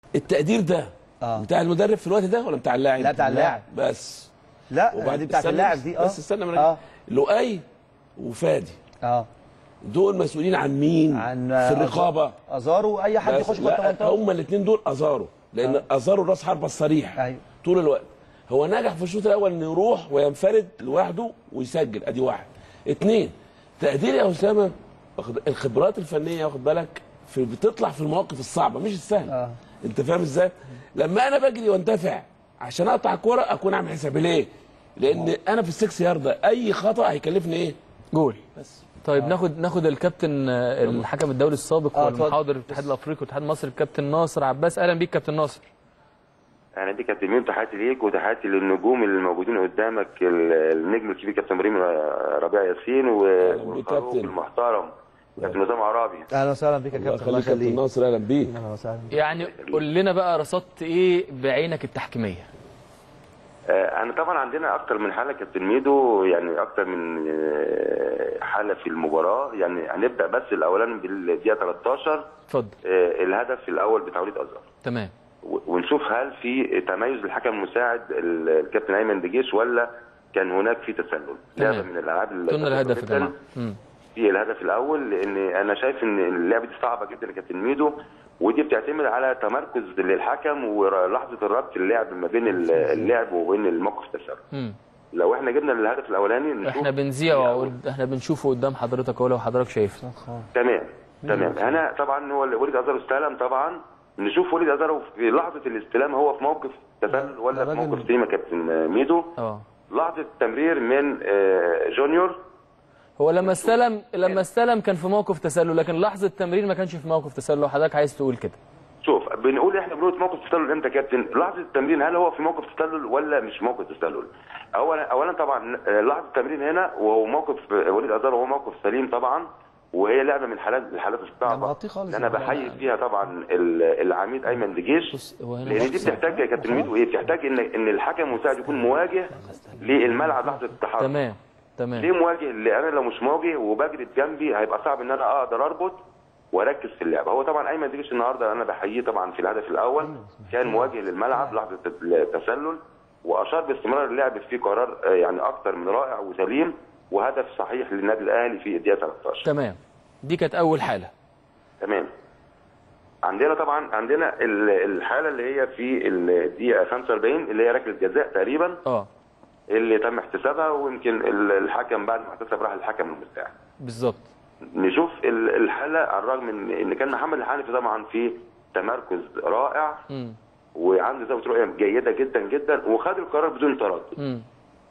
التقدير ده بتاع المدرب في الوقت ده ولا بتاع اللاعب؟ لا بتاع اللاعب بس. لا وبعد بتاعت اللاعب دي بس استنى لؤي وفادي دول مسؤولين عن مين؟ عن في الرقابه. ازارو اي حد يخش جوه 18. هم الاثنين دول ازارو، لان ازارو راس حربه الصريح. ايوه طول الوقت هو نجح في الشوط الاول انه يروح وينفرد لوحده ويسجل، ادي واحد. اثنين، تقدير يا اسامه الخبرات الفنيه، واخد بالك، بتطلع في المواقف الصعبه مش السهله. انت فاهم ازاي؟ لما انا بجري واندفع عشان اقطع الكوره اكون عامل حسابي ليه؟ لان انا في السكس يارده اي خطا هيكلفني ايه؟ جول بس. طيب ناخد الكابتن الحكم الدولي السابق والمحاضر الاتحاد الافريقي واتحاد مصر الكابتن ناصر عباس. اهلا بيك كابتن ناصر. اهلا بيك كابتن ميم، تحياتي ليك وتحياتي للنجوم الموجودين قدامك، النجم الكبير كابتن ابراهيم ربيع ياسين والفاروق المحترم كابتن نظام عرابي. اهلا وسهلا بيك يا كابتن. الله يخليك كابتن ناصر، اهلا بيك. اهلا وسهلا. يعني قول لنا بقى رصدت ايه بعينك التحكيميه؟ انا طبعا عندنا اكتر من حاله كابتن ميدو، يعني اكتر من حاله في المباراه. يعني هنبدا بس الاولاني بالدقيقه 13. اتفضل. الهدف الاول بتاع وليد ازار. تمام. ونشوف هل في تميز للحكم المساعد الكابتن ايمن دجيش ولا كان هناك في تسلل. لعبه من الالعاب اللي قلنا الهدف يا جماعه في الهدف الاول، لان انا شايف ان اللعبه دي صعبه جدا يا كابتن ميدو، ودي بتعتمد على تمركز للحكم ولحظه الربط اللعب ما بين اللعب وبين الموقف التسلل. لو احنا جبنا الهدف الاولاني نشوف احنا بنذيع احنا بنشوفه قدام حضرتك اهو لو حضرتك شايف. تمام. انا طبعا هو وليد ازار استلم، طبعا نشوف وليد ازار في لحظه الاستلام هو في موقف تسلل ولا في موقف سليم يا كابتن ميدو. لحظه التمرير من جونيور، هو لما استلم كان في موقف تسلل، لكن لحظه التمرير ما كانش في موقف تسلل. لو حضرتك عايز تقول كده شوف احنا بنقول موقف تسلل امتى يا كابتن؟ لحظه التمرير هل هو في موقف تسلل ولا مش موقف تسلل؟ اولا طبعا لحظه التمرير هنا وهو موقف وليد ازار وهو موقف سليم طبعا، وهي لعبه من الحالات الصعبه اللي انا بحيي فيها طبعا العميد ايمن دجيش، لان دي بتحتاج يا كابتن ميدو بتحتاج ان الحكم المساعد يكون مواجه للملعب لحظه التحرك. تمام. ليه مواجه؟ لان انا لو مش مواجه وبجري بجنبي هيبقى صعب ان انا اقدر اربط واركز في اللعبه. هو طبعا ايمن دجيش النهارده انا بحييه طبعا في الهدف الاول كان مواجه للملعب لحظه التسلل، واشار باستمرار اللعب فيه قرار يعني اكتر من رائع وسليم وهدف صحيح للنادي الاهلي في الدقيقه 13. تمام. دي كانت اول حاله. تمام. عندنا الحاله اللي هي في الدقيقه 45 اللي هي ركله جزاء تقريبا اللي تم احتسابها، ويمكن الحكم بعد ما احتسب راح الحكم المساعد. بالظبط. نشوف الحاله على الرغم من ان كان محمد الحنفي طبعا في تمركز رائع وعنده زاويه رؤيه جيده جدا جدا وخد القرار بدون تردد.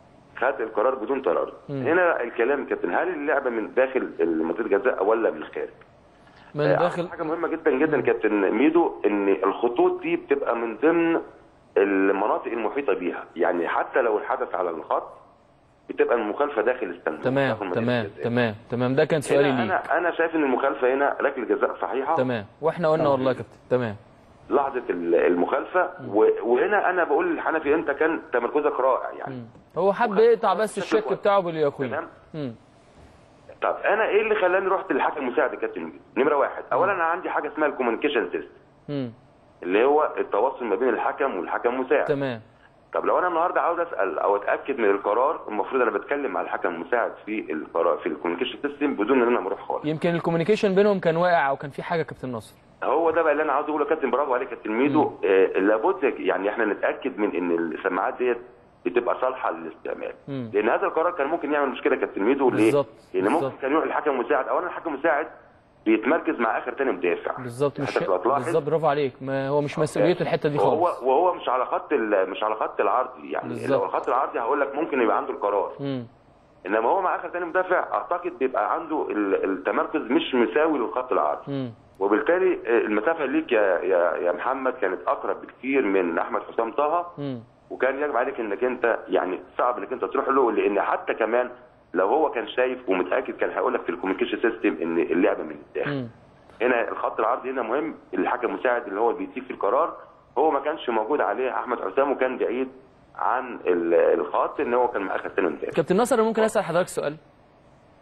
هنا الكلام كابتن، هل اللعبه من داخل منطقه الجزاء ولا من الخارج؟ من داخل. حاجه مهمه جدا جدا كابتن ميدو ان الخطوط دي بتبقى من ضمن المناطق المحيطه بيها، يعني حتى لو الحدث على الخط بتبقى المخالفه داخل الصندوق. تمام. ده كان سؤالي ليك. انا شايف ان المخالفه هنا ركله جزاء صحيحه. تمام. واحنا قلنا والله يا كابتن. تمام. لحظه المخالفه وهنا انا بقول للحنفي انت كان تمركزك رائع يعني. هو حب يقطع بس الشك بتاعه باليقين. تمام. طب انا ايه اللي خلاني رحت للحكم المساعد يا كابتن؟ نمره واحد، اولا انا عندي حاجه اسمها الكوميونيكيشن سيستم اللي هو التواصل ما بين الحكم والحكم المساعد. تمام. طب لو انا النهارده عاوز اسال او اتاكد من القرار، المفروض انا بتكلم مع الحكم المساعد في القرار في الكوميونيكيشن سيستم بدون ان انا اروح خالص. يمكن الكوميونيكيشن بينهم كان واقع او كان في حاجه كابتن ناصر. هو ده بقى اللي انا عاوز اقوله يا كابتن، برافو عليك يا كابتن ميدو. لابد يعني احنا نتاكد من ان السماعات ديت بتبقى صالحه للاستعمال، لان هذا القرار كان ممكن يعمل مشكله يا كابتن ميدو. ليه؟ لان ممكن كان يروح الحكم المساعد، اولا الحكم المساعد بيتمركز مع اخر تاني مدافع. بالظبط. برافو عليك. ما هو مش مسؤوليته الحته دي خالص. وهو مش على خط العرضي يعني بالزبط. لو الخط العرضي هقول لك ممكن يبقى عنده القرار. انما هو مع اخر تاني مدافع اعتقد بيبقى عنده التمركز مش مساوي للخط العرضي. وبالتالي المسافه ليك يا محمد كانت اقرب بكثير من احمد حسام طه. وكان يجب عليك انك انت يعني صعب انك انت تروح له، لان حتى كمان لو هو كان شايف ومتاكد كان هيقول لك في الكوميونيكيشن سيستم ان اللعبه من الداخل. هنا الخط العرضي هنا مهم، الحكم المساعد اللي هو بيديك في القرار هو ما كانش موجود عليه احمد حسام وكان بعيد عن الخط ان هو كان مع اخر سنه مدافع. كابتن ناصر ممكن اسال حضرتك سؤال؟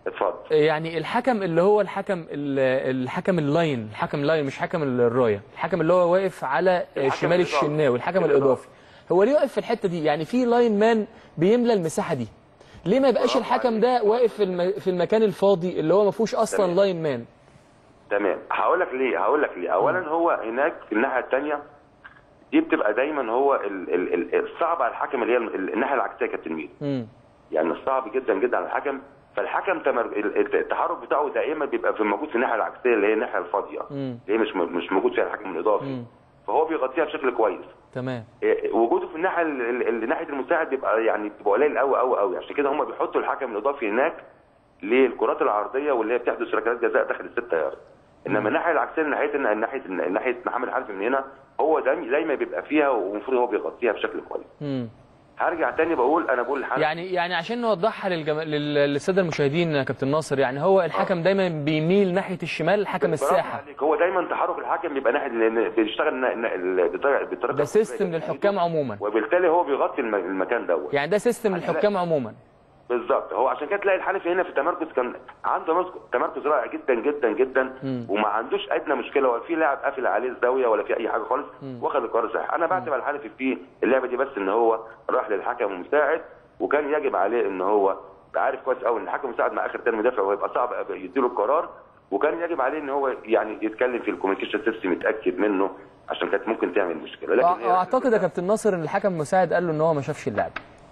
اتفضل. يعني الحكم اللي هو الحكم اللاين، مش حكم الرايه، الحكم اللي هو واقف على شمال الشناوي، الحكم الاضافي، هو ليه واقف في الحته دي؟ يعني في لاين مان بيملى المساحه دي، ليه ما يبقاش الحكم ده واقف في المكان الفاضي اللي هو ما فيهوش اصلا لاين مان؟ تمام، هقول لك ليه. اولا هو هناك في الناحيه الثانيه دي بتبقى دايما هو الصعب على الحكم اللي هي الناحيه العكسيه كالتلميذ. يعني الصعب جدا جدا على الحكم، فالحكم التحرك بتاعه دائما بيبقى موجود في الناحيه العكسيه اللي هي الناحيه الفاضيه، اللي هي مش موجود فيها الحكم الاضافي، فهو بيغطيها بشكل كويس. تمام. وجوده في الناحيه ناحيه المساعد بيبقى قليل قوي قوي قوي، عشان كده هم بيحطوا الحكم الاضافي هناك للكرات العرضيه واللي هي بتحدث ركلات جزاء داخل ال6 يارد. انما الناحيه العكسيه ناحيه محمد حنفي من هنا هو دايما بيبقى فيها، والمفروض هو بيغطيها بشكل كويس. هرجع تاني بقول الحكم يعني عشان نوضحها للساده المشاهدين يا كابتن ناصر، يعني هو الحكم دايما بيميل ناحيه الشمال، الحكم الساحه. هو دايما تحرك الحكم بيبقى ناحيه، لان بيشتغل بطريقه ده سيستم للحكام عموما، وبالتالي هو بيغطي المكان دوت. يعني ده سيستم للحكام عموما بالظبط. هو عشان كده تلاقي الحنفي هنا في التمركز كان عنده تمركز رائع جدا جدا جدا، وما عندوش ادنى مشكله، ولا في لاعب قافل عليه الزاويه ولا في اي حاجه خالص، واخد القرار صحيح. انا بعتبر الحنفي في اللعبه دي بس ان هو راح للحكم المساعد، وكان يجب عليه ان هو عارف كويس قوي ان الحكم المساعد مع اخر تاني مدافع وهيبقى صعب يديله القرار، وكان يجب عليه ان هو يعني يتكلم في الكوميونيكيشن سيستم يتاكد منه، عشان كانت ممكن تعمل مشكله. لكن اعتقد يا كابتن ناصر ان الحكم المساعد قال له ان هو ما شافش اللعب.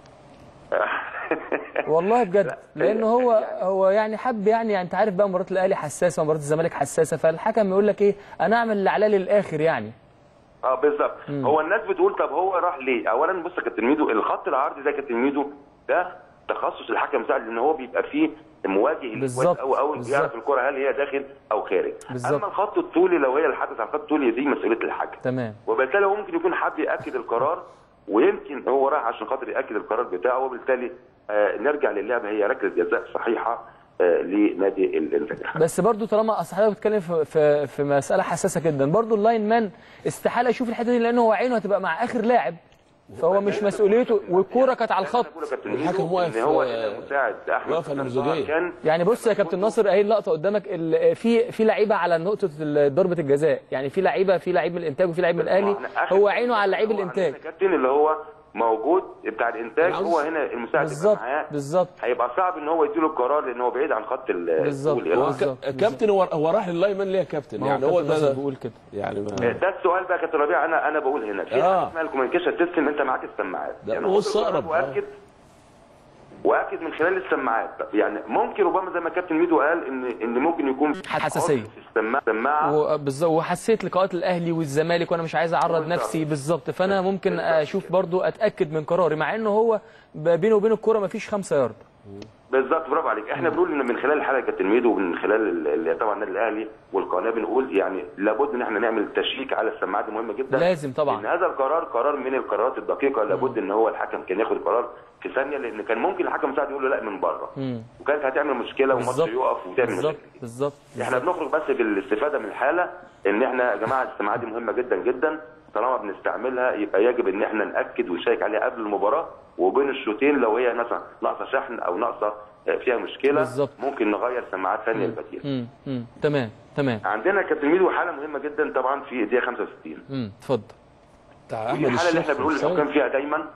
والله بجد، لانه هو يعني حب، يعني انت عارف بقى مباراه الاهلي حساسه ومباراه الزمالك حساسه، فالحكم يقول لك ايه، انا اعمل اللي عليا للاخر يعني. بالظبط. هو الناس بتقول طب هو راح ليه؟ اولا بص يا كابتن ميدو، الخط العرضي ده كابتن ميدو ده تخصص الحكم المساعد، لان هو بيبقى فيه مواجه بالظبط او يعرف الكره هل هي داخل او خارج. بالزبط. اما الخط الطولي لو هي الحدث على الخط الطولي دي مسؤوليه الحكم. تمام. وبالتالي هو ممكن يكون حب ياكد القرار، ويمكن هو راح عشان خاطر ياكد القرار بتاعه، وبالتالي نرجع للعبه هي ركله جزاء صحيحه لنادي الانفتاح. بس برضو طالما اصل حضرتك بتتكلم في مساله حساسه جدا، برضو اللاين مان استحاله يشوف الحته دي، لانه هو عينه هتبقى مع اخر لاعب، فهو مش مسؤوليته، والكوره كانت على الخط. الحكم واقف، هو المساعد احمد يعني بص يا كابتن ناصر، اهي اللقطه قدامك، في لعيبه على نقطه ضربه الجزاء، يعني في لعيب من الانتاج وفي لعيب من الاهلي، هو عينه على لعيب الانتاج. الكابتن اللي هو موجود بتاع الانتاج هو هنا المساعد بالظبط. هيبقى صعب ان هو يديله القرار، لان هو بعيد عن خط بالظبط. الكابتن هو راح لللايمان ليه يا كابتن؟ يعني هو ده بيقول كده، يعني ده السؤال بقى كابتن ربيع. انا بقول هنا في حاجه اسمها الكوميونيكيشن سيستم، انت معاك السماعات، يعني بص اقرب واكد من خلال السماعات. يعني ممكن ربما زي ما كابتن ميدو قال ان ممكن يكون حساسيه السماعه بالظبط، وحسيت لقاءات الاهلي والزمالك وانا مش عايز اعرض نفسي بالظبط، فانا ممكن اشوف برضو اتاكد من قراري، مع انه هو بينه وبين الكوره مفيش 5 يارد. بالظبط، برافو عليك. احنا بنقول ان من خلال الحلقه كابتن ميدو ومن خلال طبعا النادي الاهلي والقناه بنقول يعني لابد ان احنا نعمل تشيك على السماعات، مهمه جدا لازم طبعا. ان هذا قرار من القرارات الدقيقه، لابد ان هو الحكم كان ياخد قرار في ثانيه، لان كان ممكن الحكم مساعد يقول له لا من بره، وكانت هتعمل مشكله والماتش يقف وتعمل مشكله. بالظبط. احنا بنخرج بس بالاستفاده من الحاله، ان احنا يا جماعه السماعات دي مهمه جدا جدا، طالما بنستعملها يبقى يجب ان احنا ناكد ونشيك عليها قبل المباراه وبين الشوطين، لو هي مثلا ناقصه شحن او ناقصه فيها مشكله بالزبط. ممكن نغير سماعات ثانيه البديله. تمام. عندنا كابتن ميدو حاله مهمه جدا طبعا في الدقيقه 65. اتفضل. دي الحاله اللي احنا بنقول للحكام فيها دايما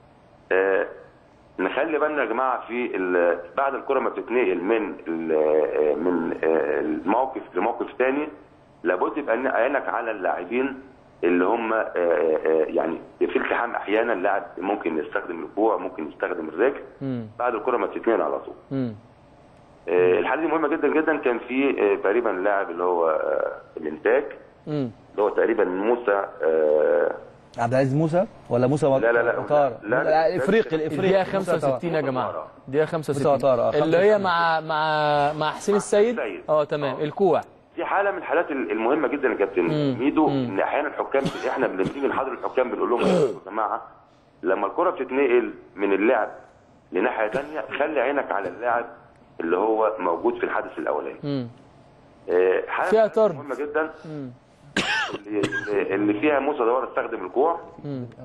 نخلي بالنا يا جماعه في بعد الكره ما بتتنقل من الموقف لموقف ثاني، لابد يبقى عينك على اللاعبين اللي هم يعني في التحام. احيانا اللاعب ممكن يستخدم الكوع، ممكن يستخدم الرجل بعد الكره ما بتتنقل على طول. الحاله دي مهمه جدا جدا. كان في تقريبا اللاعب اللي هو الانتاج اللي هو تقريبا موسى عبد العزيز موسى ولا موسى لا الافريقي الدقيقه 65 يا جماعه، الدقيقه 65 اللي هي مع حسين السيد. تمام. الكوع دي حاله من الحالات المهمه جدا يا كابتن ميدو، ان احيانا الحكام احنا بنيجي نحاضر الحكام بنقول لهم يا جماعه لما الكره بتتنقل من اللعب لناحيه ثانيه خلي عينك على اللاعب اللي هو موجود في الحدث الاولاني. فيها طرد مهمه جدا اللي فيها موسى دوار استخدم الكوع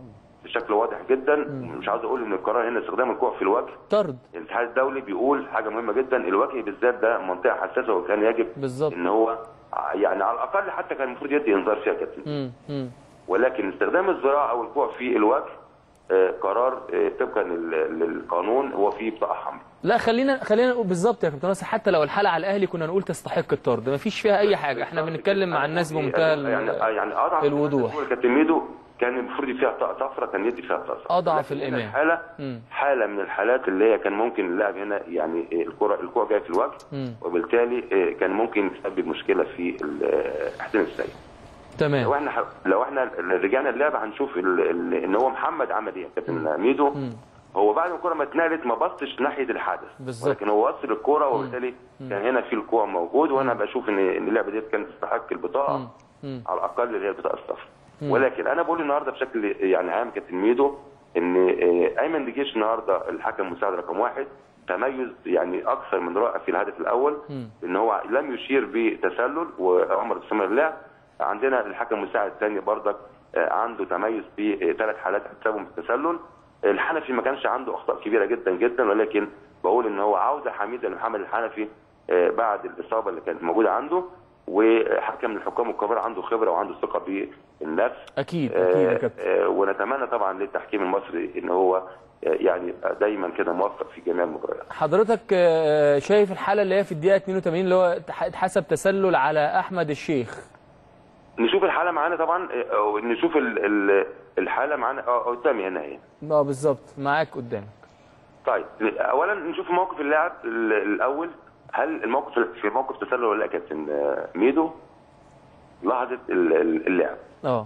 بشكل واضح جدا. مش عاوز اقول ان القرار هنا استخدام الكوع في الوجه طرد. الاتحاد الدولي بيقول حاجه مهمه جدا، الوجه بالذات ده منطقه حساسه وكان يجب بالظبط ان هو يعني على الاقل حتى كان المفروض يدي انذار فيها كابتن. ولكن استخدام الذراع او الكوع في الوجه قرار طبقا للقانون هو فيه بطاقه حمراء. لا خلينا نقول بالظبط يا كابتن ناصر، حتى لو الحاله على الاهلي كنا نقول تستحق الطرد، ما فيش فيها اي حاجه، احنا بنتكلم مع الناس بمنتهى يعني اضعف الوضوح. كابتن ميدو كان المفروض فيها بطاقه صفراء، كان يدي فيها بطاقه صفراء. اضعف الايمان. حاله من الحالات اللي هي كان ممكن اللاعب هنا يعني الكوع جايه في الوجه، وبالتالي كان ممكن يسبب مشكله في احسان السيد. تمام. لو احنا رجعنا اللعبه هنشوف ان هو محمد عمل ايه يا كابتن ميدو. هو بعد ما الكوره ما اتنقلت ما بصش ناحيه الحدث بالظبط، ولكن هو وصل الكوره وبالتالي كان هنا في الكوع موجود. وانا بشوف ان اللعبه دي كانت تستحق البطاقه على الاقل اللي هي البطاقه الصفراء. ولكن انا بقول النهارده بشكل يعني عام كابتن ميدو ان ايمن دجيش النهارده الحكم المساعد رقم 1 تميز يعني اكثر من رائع في الهدف الاول، ان هو لم يشير بتسلل وعمر استمر اللعب. عندنا الحكم المساعد الثاني برضك عنده تميز في 3 حالات حسابهم بالتسلل. الحنفي ما كانش عنده اخطاء كبيره جدا جدا، ولكن بقول ان هو عوده حميده لمحمد الحنفي بعد الاصابه اللي كانت موجوده عنده، وحكم من الحكام الكبار عنده خبره وعنده ثقه بالنفس. اكيد اكيد يا كابتن. ونتمنى طبعا للتحكيم المصري ان هو يعني دايما كده موفق في جميع المباريات. حضرتك شايف الحاله اللي هي في الدقيقه 82 اللي هو اتحسب تسلل على احمد الشيخ؟ نشوف الحاله معانا طبعا، نشوف الحاله معانا قدامي هنا اهي. بالظبط معاك قدامك. طيب اولا نشوف موقف اللاعب الاول، هل الموقف في موقف تسلل ولا لا يا كابتن ميدو؟ لحظه اللعب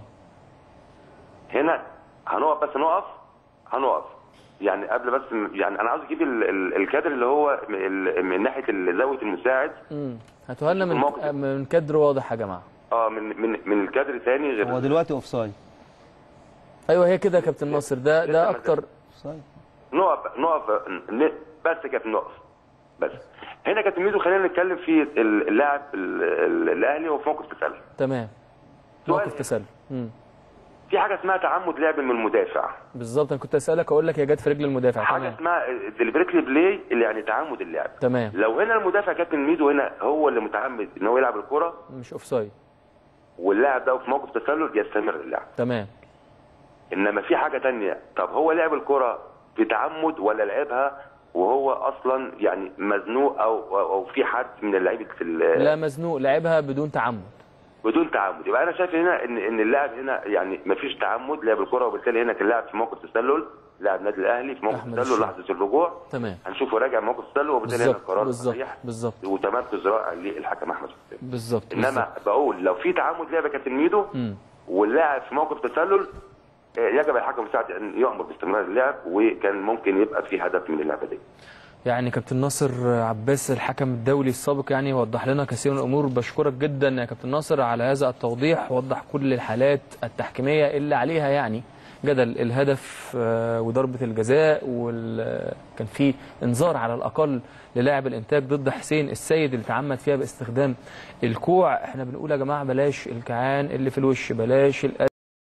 هنا هنقف، بس هنقف يعني قبل، بس يعني انا عاوز اجيب الكادر اللي هو من ناحيه زاويه المساعد. هاتوها لنا من كادر واضح يا جماعه. من الكادر ثاني غير هو دلوقتي اوف سايد. ايوه هي كده يا كابتن ناصر، ده اكتر اوف سايد. نقف بس يا كابتن، نقف بس. هنا يا كابتن ميدو خلينا نتكلم في اللاعب الاهلي وفي موقف تسلل. تمام. موقف تسلل. في حاجه اسمها تعمد لعب من المدافع. بالظبط، انا كنت اسالك اقول لك هي جت في رجل المدافع. حاجه تمام. اسمها ديليبريتلي بلاي اللي يعني تعمد اللعب. تمام. لو هنا المدافع كابتن ميدو هنا هو اللي متعمد ان هو يلعب الكره مش اوف سايد، واللاعب ده في موقف تسلل يستمر اللعب. تمام. انما في حاجه ثانيه، طب هو لعب الكره بتعمد ولا لعبها وهو اصلا يعني مزنوق او في حد من اللعيبه لا مزنوق، لعبها بدون تعمد. بدون تعمد. يبقى انا شايف هنا ان اللاعب هنا يعني ما فيش تعمد، لعب الكره، وبالتالي هنا كان لاعب في موقف تسلل، لاعب النادي الاهلي في موقف تسلل لحظه الرجوع. تمام. هنشوفه راجع موقف تسلل، وبالتالي هنا القرار صحيح بالظبط وتمركز رائع للحكم احمد حسين. بالظبط. انما بقول لو في تعمد لعب كابتن ميدو واللاعب في موقف تسلل يجب الحكم المساعد ان يامر باستمرار اللعب، وكان ممكن يبقى في هدف من اللعبه دي. يعني كابتن ناصر عباس الحكم الدولي السابق يعني وضح لنا كثير من الامور. بشكرك جدا يا كابتن ناصر على هذا التوضيح، وضح كل الحالات التحكيميه اللي عليها يعني جدل الهدف وضربه الجزاء، وكان في انذار على الاقل للاعب الانتاج ضد حسين السيد اللي تعمد فيها باستخدام الكوع. احنا بنقول يا جماعه بلاش الكعان اللي في الوش، بلاش